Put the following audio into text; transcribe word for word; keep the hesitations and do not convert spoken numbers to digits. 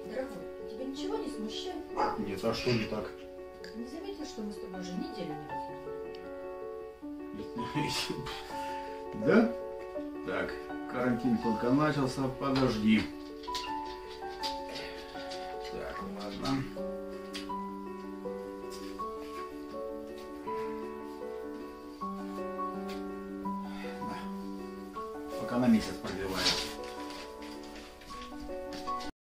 Дорогой, тебя ничего не смущает? Нет, а что не так? Не заметил, что мы с тобой уже неделю не видели? Да? Так, карантин только начался, подожди. Так, ладно. Да. Пока на месяц продлевает.